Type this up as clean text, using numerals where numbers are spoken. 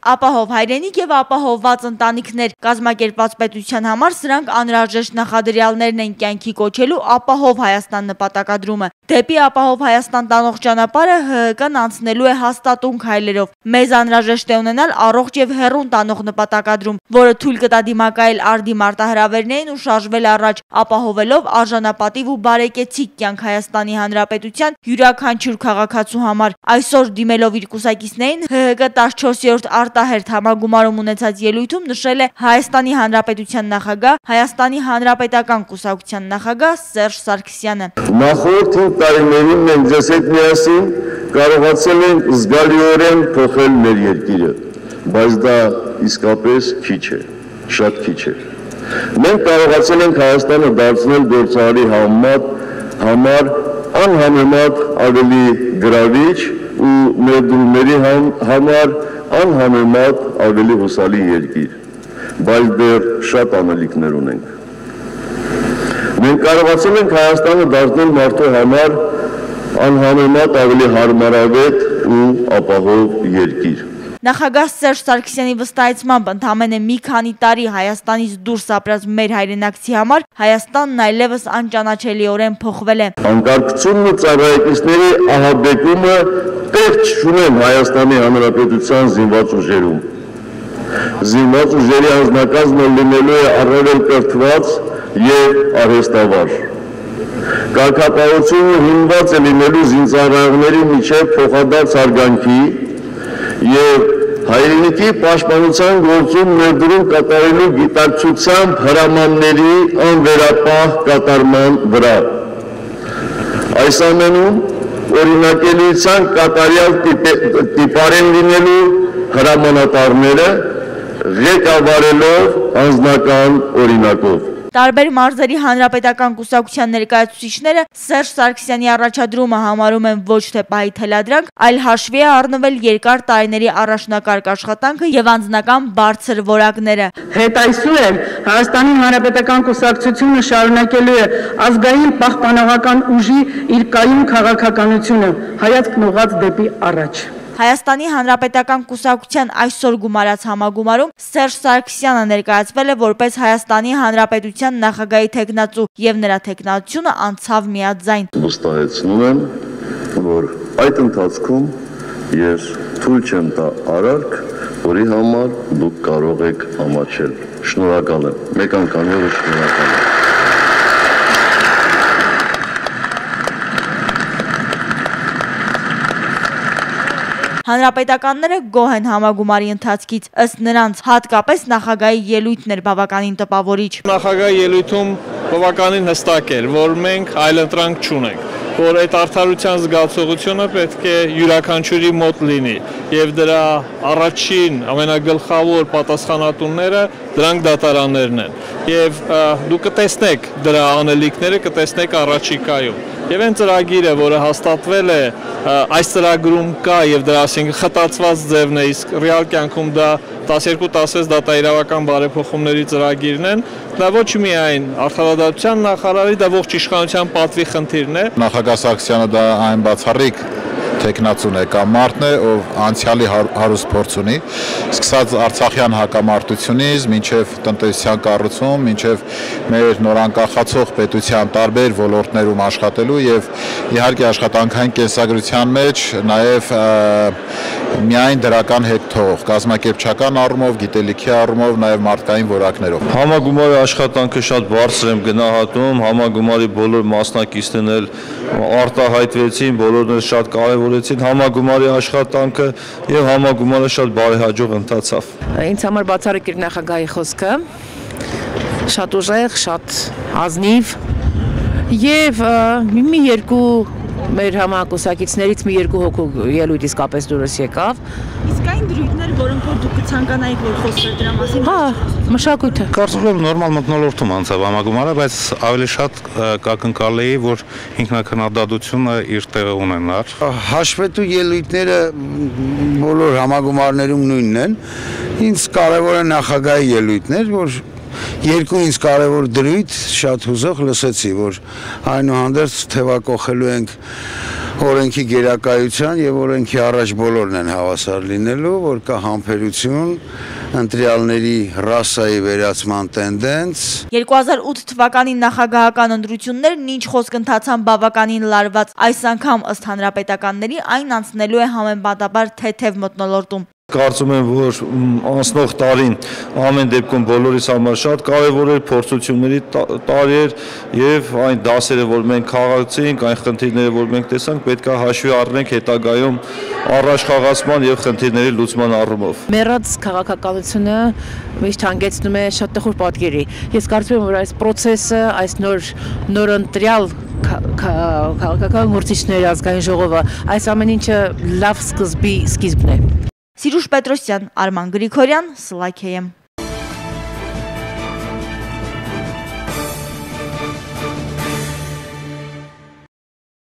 Ապահով հայրենիք եւ ապահովված ընտանիքներ կազմակերպված պետության համար սրանք անհրաժեշտ նախադրյալներն են կյանքի կոչելու ապահով Հայաստան նպատակադրումը։ Դեպի ապահով Հայաստան տանող ճանապարհը ՀՀԿ-ն անցնելու է հաստատուն քայլերով։ Մեզ անհրաժեշտ է ունենալ առողջ եւ հեռուն տանող նպատակադրում, որը թույլ կտա դիմակայել արդի մարտահրավերներին ու շարժվել առաջ, ապահովելով արժանապատիվ ու բարեկեցիկ կյանք Հայաստանի Հանրապետության յուրաքանչյուր քաղաքացու համար։ Այսօր դիմելով իր կուսակիցներին ՀՀԿ 14-րդ արտահերթ համագումարում ունեցած ելույթում նշել է Հայաստանի Հանրապետության նախագահ, Հայաստանի Հանրապետական կուսակցության նախագահ Սերժ Սարգսյանը։ Նախորդ տարիներին մենք ձեզ հետ միասին կարողացել ենք զգալիորեն փոխել մեր երկիրը, բայց դա իսկապես քիչ է, շատ քիչ է։ Մենք կարողացել ենք Հայաստանը դարձնել գործարարի համար անհամեմատ ավելի գրավիչ ու ներդրումների համար անհամեմատ ավելի հուսալի երկիր, բայց դեռ շատ անելիքներ ունենք։ Մենք կարողացել ենք Հայաստանը դարձնել մարդու համար անհամեմատ ավելի հարմարավետ ու ապահով երկիր։ Նախագահ Սերժ Սարգսյանի վստահեցմամբ ընդամենը մի քանի տարի Հայաստանից դուրս ապրած մեր հայրենակցի համար Հայաստանն այլևս անճանաչելիորեն փոխվել է։ Անկարգությունն ու ծառայեկիցների ահաբեկումը տեղ չունեն Հայաստանի Հանրապետության զինված ուժերում։ Զինված ուժերի անձնակազմը լինելու է առավել կրթված և արհեստավար։ Կարգապահությունը հիմնված է լինելու զինծառայողների միջև փոխադարձ հարգանքի և հայրենիքի պաշտպանության գործում ներդրում կատարելու գիտակցությամբ հրամանների անվերապահ կատարման վրա։ Այս ամենում օրինակելիության կատարյալ տիպարեն լինելու հրամանատարները ղեկավարելով անձնական օրինակով։ Տարբեր մարզերի հանրապետական կուսակցության ներկայացուցիչները Սերժ Սարգսյանի առաջադրումը համարում են ոչ թե պահի թելադրանք, այլ հաշվի է առնվել երկար տարիների առաջնակարգ աշխատանքը եւ անձնական բարձր որակները։ Հետայսու եմ Հայաստանի Հանրապետական կուսակցությունը շարունակելու է ազգային պահպանողական ուժի իր կայուն քաղաքականությունը, հայացքն ուղղած դեպի առաջ։ Հայաստանի Հանրապետական կուսակցության այսօր գումարած համագումարում Սերժ Սարգսյանը ներկայացվել է որպես Հայաստանի Հանրապետության նախագահի թեկնածու եւ նրա թեկնածությունը անցավ միաձայն։ Վստահեցնում եմ, որ այդ ընթացքում ես թույլ չեմ տա արարք, որի համար դուք կարող եք ամաչել։ Շնորհակալ եմ։ Մեկ անգամ ևս շնորհակալ եմ։ Հանրապետականները գոհ են համագումարի ընթացքից, ըստ նրանց հատկապես նախագահի ելույթն էր բավականին տպավորիչ։ Նախագահի ելույթում բավականին հստակ էր, որ մենք այլընտրանք չունենք, որ այդ արդարության զգացողությունը պետք է յուրաքանչյուրի մոտ լինի եւ դրա առաջին ամենագլխավոր պատասխանատուները դրանք դատարաններն են եւ դուք կտեսնեք դրա անելիքները, կտեսնեք առաջիկայում եւ այն ծրագիրը, որը հաստատվել է այս ծրագրում կա եւ դրա այսինքն խտացված ձևն է, իսկ ռեալ կյանքում դա 12-16 դատաիրավական բարեփոխումների ծրագիրն են, դա ոչ միայն արդարադատության նախարարի, դա ողջ իշխանության պատվի խնդիրն է։ Նախագահ Սարգսյանը դա այն բացառիկ թեկնածուն է կամ մարդն է, ով անցյալի հարուստ փորձ ունի, սկսած Արցախյան հակամարտությունից, մինչև տնտեսության կառուցում, մինչև մեր նորանկախացող պետության տարբեր ոլորտներում աշխատելու եւ իհարկե աշխատանքային կենսագրության մեջ նաեւ միայն դրական հետ թող, կազմակերպչական առումով, գիտելիքի առումով, նաեւ մարդկային որակներով։ Համագումարի աշխատանքը շատ բարձր եմ գնահատում, համագումարի բոլոր մասնակիցներն էլ արտահայտվեցին, բոլորն էլ շատ կարևորեցին համագումարի աշխատանքը եւ համագումարը շատ բարեհաջող ընթացավ։ Ինձ համար բացառիկ էր նախագահի խոսքը, շատ ուժեղ, շատ ազնիվ եւ մի երկու մեր համակուսակիցներից մի երկու հոգու ելույթ իսկապես դուրս եկավ։ Իսկ այն դրույթներ, որոնք որ դուք կցանկանայիք, որ խոսվեր դրա մասին։ Հա, մշակույթը։ Կարծում եմ նորմալ մթնոլորտում անցավ համագումարը, բայց ավելի շատ կակնկալեի, որ ինքնակնադատությունը իր տեղը ունենար։ Հաշվետու ելույթները բոլոր համագումարներում նույնն են։ Ինձ կարևոր է նախագահի ելույթներ, որ երկու ինձ կարևոր դրույթ շատ հուզող լսեցի, որ այնուհանդերձ թևակողելու ենք օրենքի գերակայության եւ օրենքի առաջ բոլորն են հավասար լինելու, որ կա համբերություն, ընտրյալների ռասայի վերացման տենդենս։ 2008 թվականի նախագահական ընտրություններն ինչ խոսք ընթացան բավականին լարված, այս անգամ ըստ հանրապետականների այն անցնելու է համեմատաբար թեթև մթնոլորտում։ Կարծում եմ, որ անցնող տարին ամեն դեպքում բոլորիս համար շատ կարևոր էր, փորձությունների տարի էր եւ այն դասերը, որ մենք քաղաքացինք, այն խնդիրները, որ մենք տեսանք, պետք է հաշվի առնենք հետագայում առաջխաղացման եւ խնդիրների լուծման առումով։ Մեռած քաղաքականությունը միշտ հանգեցնում է շատ տխուր պատկերի։ Ես կարծում եմ, որ այս process-ը, այս նոր ընտրյալ քաղաքական գործիչների ազգային ժողովը, այս ամեն ինչը լավ սկիզբն է։ Սիրուժ Պետրոսյան, Արման Գրիգորյան, Սլաքեյեմ։